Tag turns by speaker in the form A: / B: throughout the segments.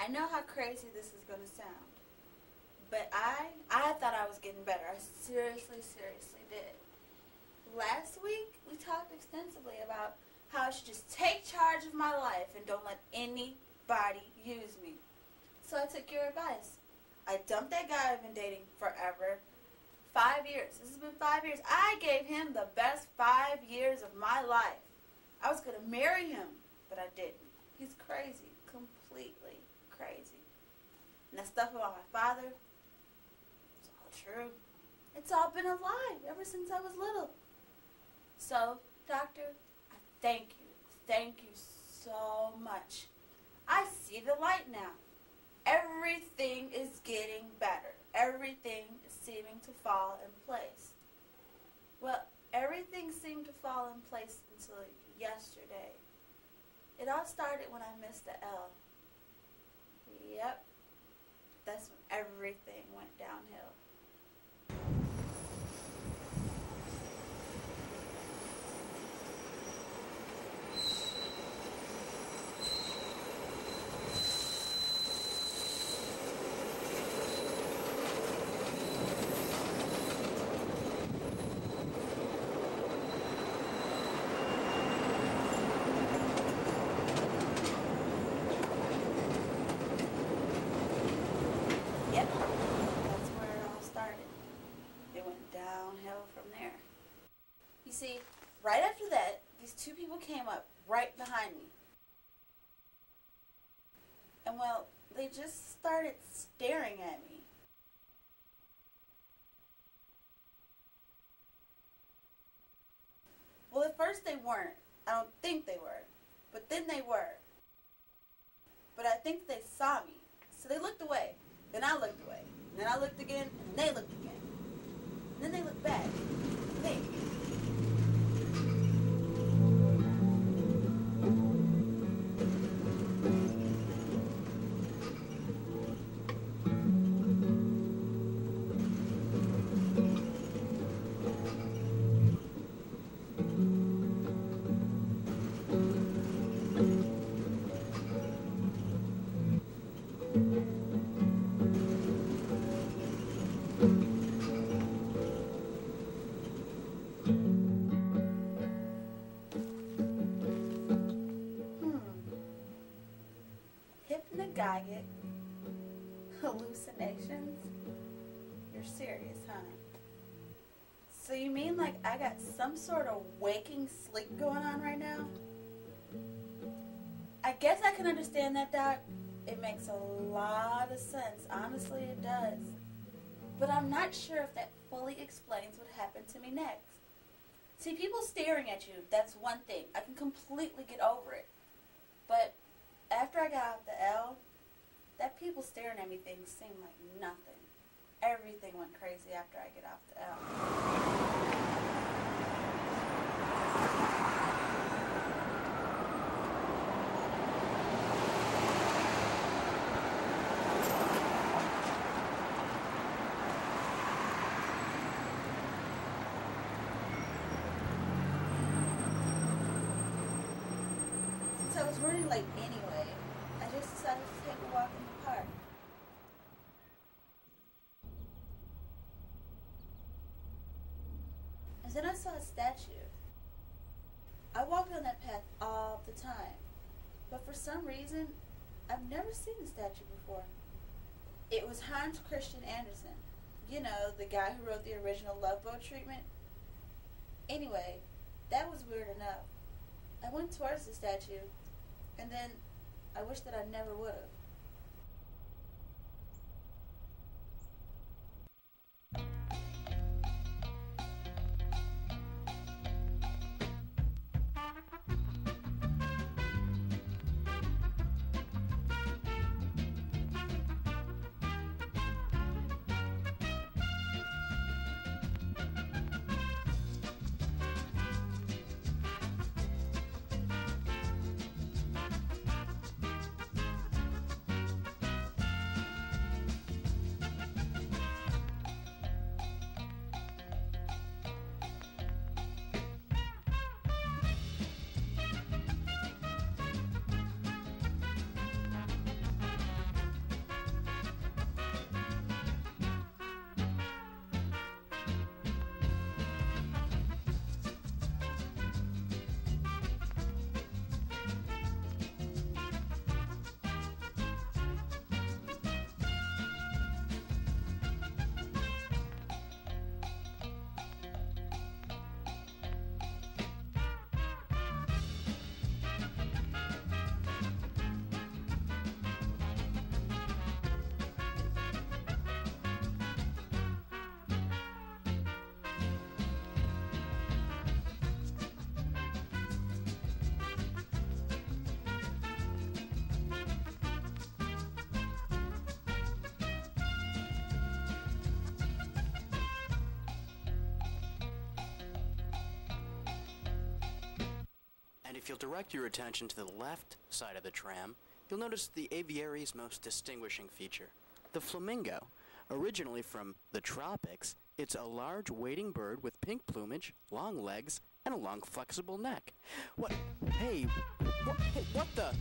A: I know how crazy this is going to sound, but I thought I was getting better. I seriously did. Last week, we talked extensively about how I should just take charge of my life and don't let anybody use me. So I took your advice. I dumped that guy I've been dating forever. 5 years. This has been 5 years. I gave him the best 5 years of my life. I was going to marry him, but I didn't. He's crazy. Completely crazy. And that stuff about my father, it's all true. It's all been a lie ever since I was little. So, doctor, I thank you. Thank you so much. I see the light now. Everything is getting better. Everything is seeming to fall in place. Well, everything seemed to fall in place until yesterday. It all started when I missed the L. Yep. That's when everything went downhill. Yep, that's where it all started. It went downhill from there. You see, right after that, these two people came up right behind me. And well, they just started staring at me. Well, at first they weren't. I don't think they were. But then they were. But I think they saw me. So they looked away. Then I looked away. Then I looked again, and they looked again. And then they looked back. Hey. Hypnagogic hallucinations? You're serious, huh? So you mean like I got some sort of waking sleep going on right now? I guess I can understand that, Doc. It makes a lot of sense. Honestly, it does. But I'm not sure if that fully explains what happened to me next. See, people staring at you, that's one thing. I can completely get over it. But after I got off the L, that people staring at me thing seemed like nothing. Everything went crazy after I get off the L. Since I was running late anyway, I just decided to take a walk in the park. And then I saw a statue. I walk on that path all the time, but for some reason, I've never seen the statue before. It was Hans Christian Andersen. You know, the guy who wrote the original Love Boat treatment. Anyway, that was weird enough. I went towards the statue, and then I wish that I never would have.
B: you'll direct your attention to the left side of the tram, you'll notice the aviary's most distinguishing feature, the flamingo. Originally from the tropics, it's a large wading bird with pink plumage, long legs, and a long flexible neck. What? Hey, what the?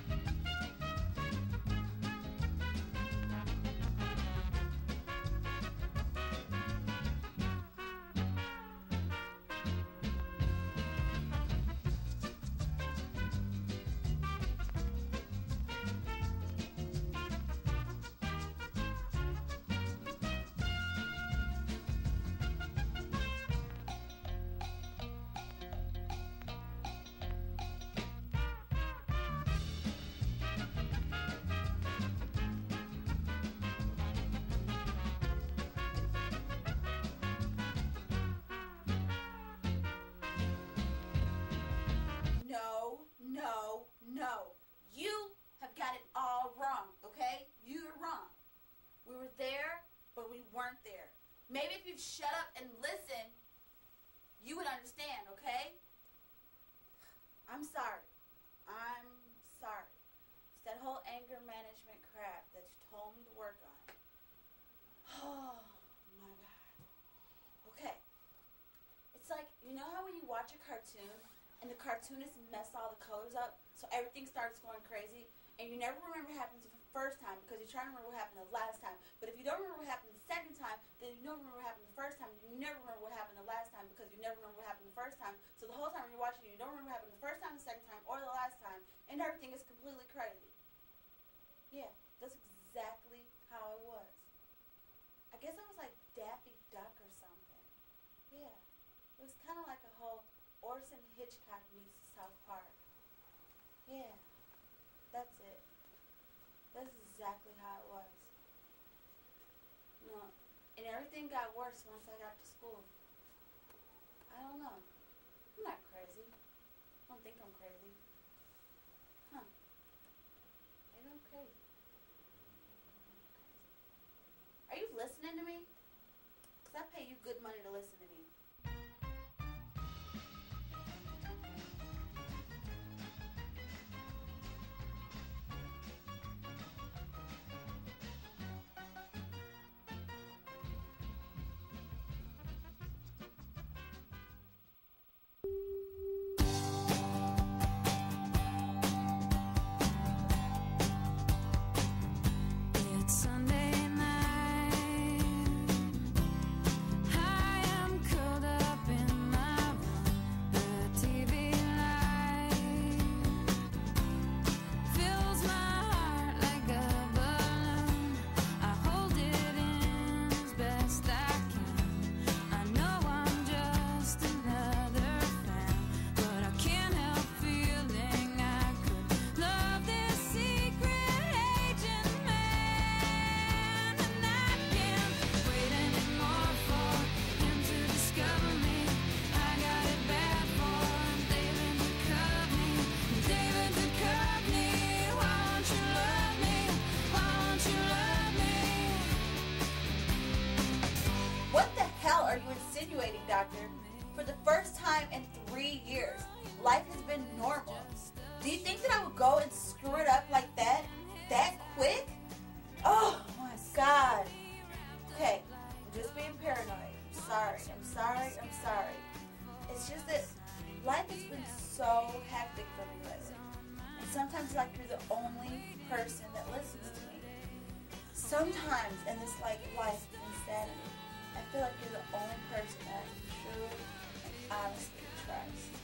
A: No. You have got it all wrong, okay? You're wrong. We were there, but we weren't there. Maybe if you'd shut up and listen, you would understand, okay? I'm sorry. It's that whole anger management crap that you told me to work on. Oh, my God. Okay. It's like, you know how when you watch a cartoon and the cartoonists mess all the colors up so everything starts going crazy and you never remember what happened the first time because you're trying to remember what happened the last time. But if you don't remember what happened the second time, then you don't remember what happened the first time. You never remember what happened the last time because you never remember what happened the first time. So the whole time you're watching, you don't remember what happened the first time, the second time, or the last time, and everything is completely crazy. Yeah, that's exactly how it was. I guess I was like Daffy Duck or something. Yeah, it was kind of like a whole Orson Hitchcock meets South Park. Yeah, that's it. That's exactly how it was. No, and everything got worse once I got to school. I don't know. I'm not crazy. I don't think I'm crazy. Huh. Maybe I'm crazy. Are you listening to me? Because I pay you good money to listen to me.
C: It's Sunday night. I am curled up in my room. The TV light fills my heart like a balloon. I hold it in as best I can. I know I'm just another fan, but I can't help feeling I could love this secret agent man. And I can't wait anymore for him to discover me. I got it bad for David Duchovny. David Duchovny, why won't you love me? Why won't you love me?
A: What the hell are you insinuating, Doctor? For the first time in 3 years, life has been normal. Do you think that I would go and screw it up like that? That quick? Oh my God. Okay, I'm just being paranoid. I'm sorry. It's just that life has been so hectic for me lately. And sometimes like you're the only person that listens to me. Sometimes in this like life of insanity, I feel like you're the only person that I can truly and honestly trust.